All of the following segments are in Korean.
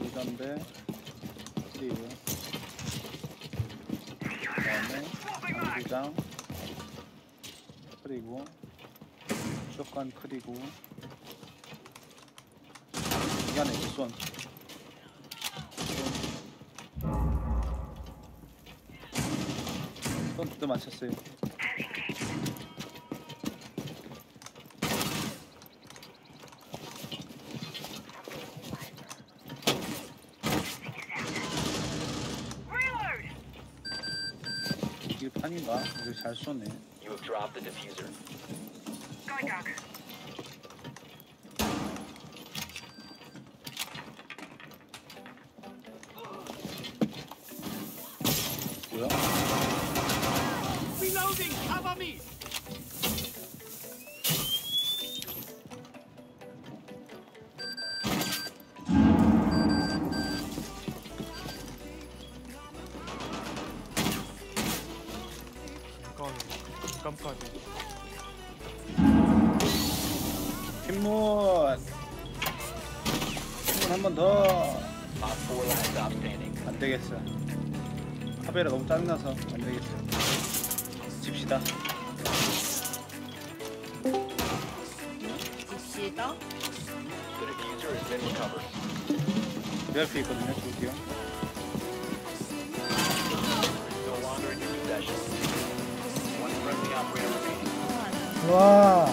레전드 그리고 그다음에 장기장 그리고 샷건 그리고 이 안에 있어 손 또 맞췄어요. 이게 판인가? 이거 잘 쏘네. You have dropped the diffuser. 뭐야? Reloading! Cover me! 깜깜까지. 흰문 흰문 한 번 더. Op 4 last stop standing. 안 되겠어. 카베라 너무 짜증나서 안 되겠어. 집시다. 집시다. The diffuser has been recovered. 내 앞에 있거든요. 볼게요. No longer in your possession. One friendly operator remaining. 와.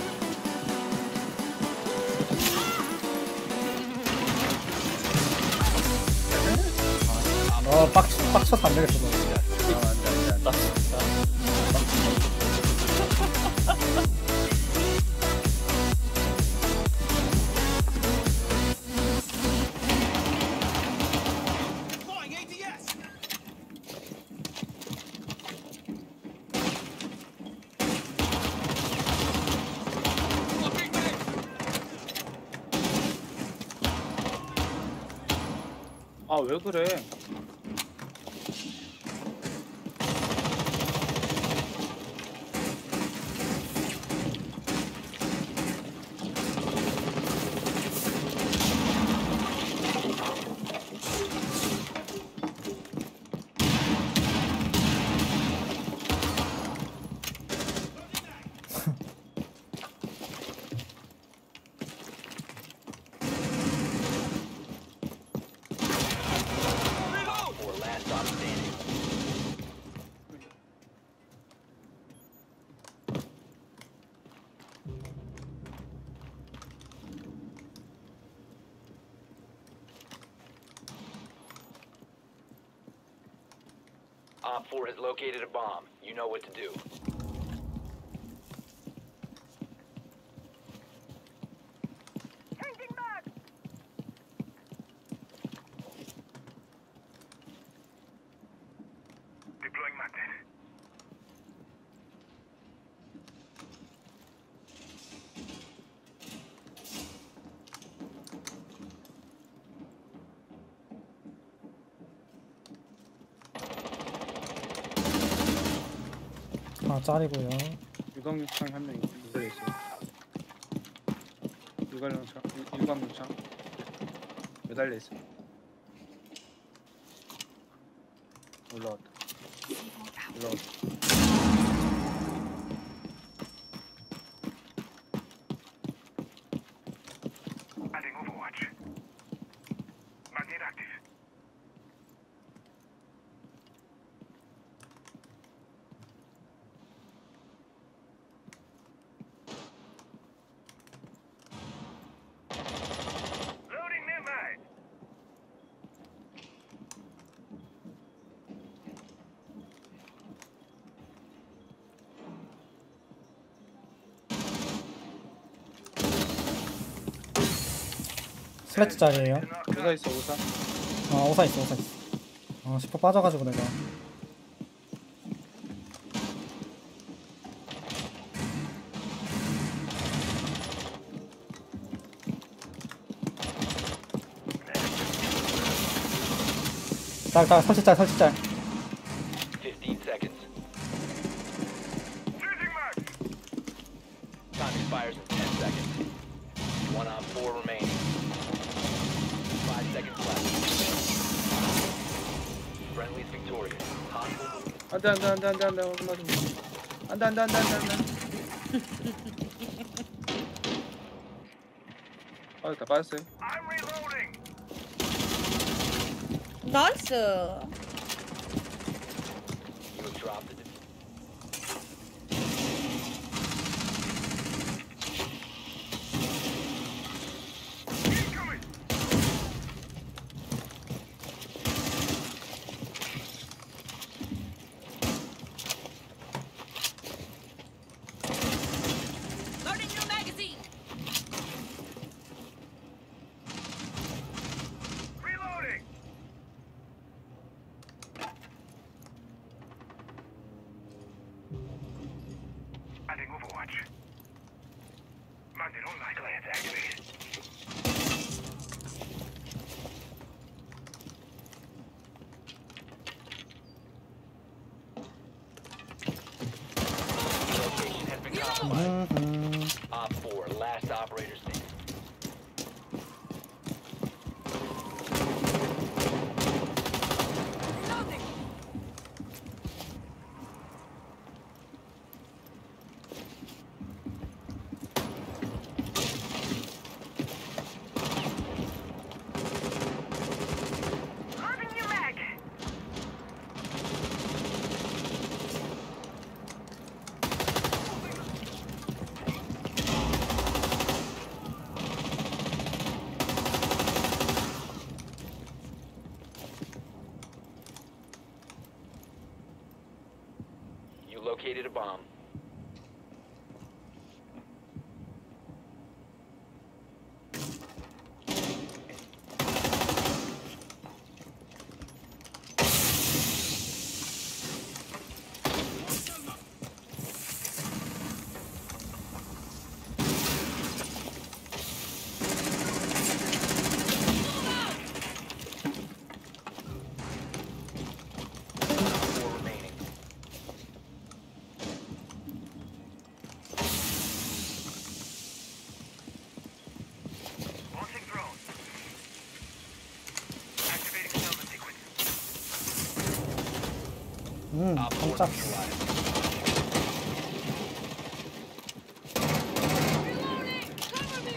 빡쳐서 안 되겠어. 너. 안 돼. Deploying ADS! Looking back! 아, 왜 그래? Op 4 last stop standing. Op 4 has located a bomb. You know what to do. Deploying magnet. 아, 짤이고요. 유광육창 한 명 있어요. 유광육창 매달려 있어. 올라왔다. Adding Overwatch. Magnet active. Loading new mag. 슬래치 짤이에요. 오사 있어 오사. 아, 오사 있어. 10% 빠져가지고 내가. 설치짤. 15 seconds. Losing mag. Time expires in 10 seconds. One op 4 remaining. 5 seconds left. 안돼 안돼 안돼 안돼 안돼 혼나 좀. 안돼 안돼 안돼 안돼 안돼. 빠졌다 빠졌어요. I'm reloading. 나이스. You have dropped the Incoming. Loading new magazine. Reloading. Adding Overwatch. Magnet online glance activated. location has been compromised. Op 4, last operator standing. Reloading. Loading new mag. You located a bomb. Four remaining. Launching drone. Activating summon sequence. Op 4 깜짝. neutralized. Reloading. Cover me.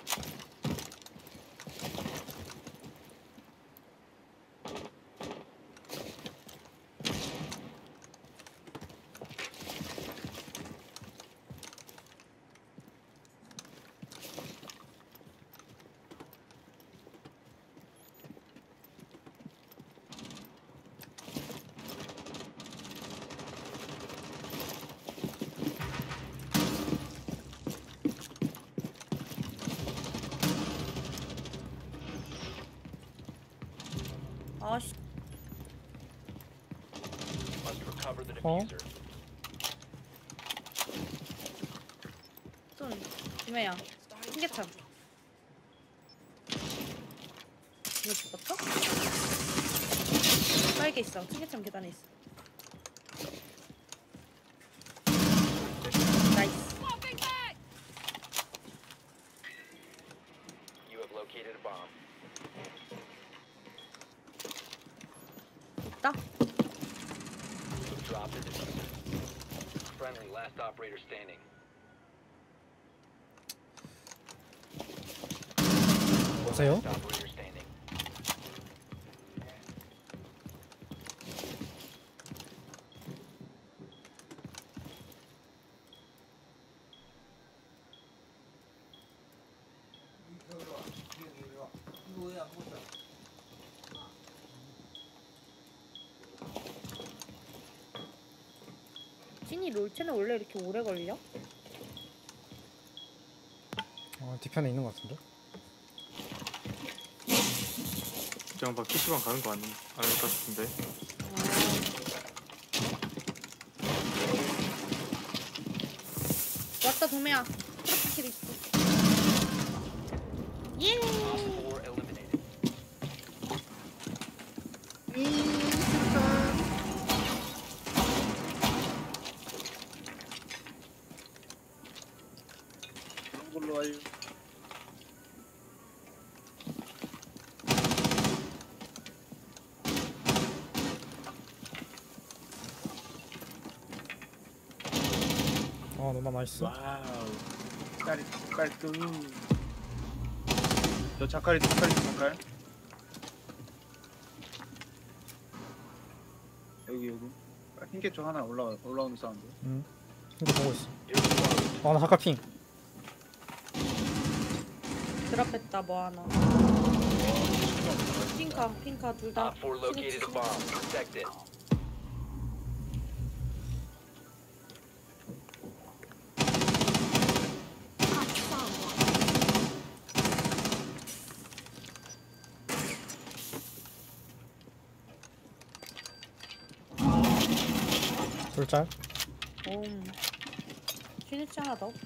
아씨. Must recover the 어? diffuser. 쏜. 김혜야. 신개참. 이거 죽었어? 빨개 있어. 신개참 계단에 있어. 나이스. Swapping back. You have located a bomb. 있다. You dropped the diffuser. Friendly, last operator standing. 보세요. Last operator standing. 찐이 롤체는 원래 이렇게 오래 걸려? 뒤편에 있는 것 같은데? 그냥 막 PC방 가는 거 아닐까 싶은데. 왔다 도매야. 트로피킬 있어. 예. Op 4 eliminated. 걸로 와요. 너무 나이스. 와우. 깔끔. 저 자칼이 자칼. 여기. 흰개 쪽 하나 올라오는 사운드. 이거 보고 있어. Your squad 나 잠깐 핑. 드랍했다 뭐 하나. 핑카 둘 다. Op 4 located a bomb. Protect it. 둘짤. 슈니치 하나 더.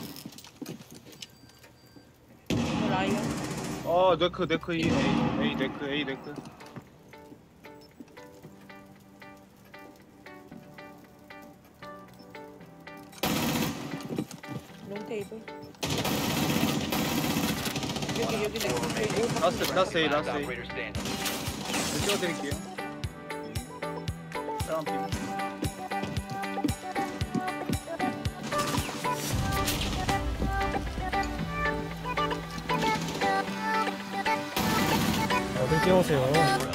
라이언. 네크 A 네크. 롱 테이블. 여기 내. 라스트 A. Last operator standing. 찍어드릴게요. 다음 핑. 어딜 뛰어오세요.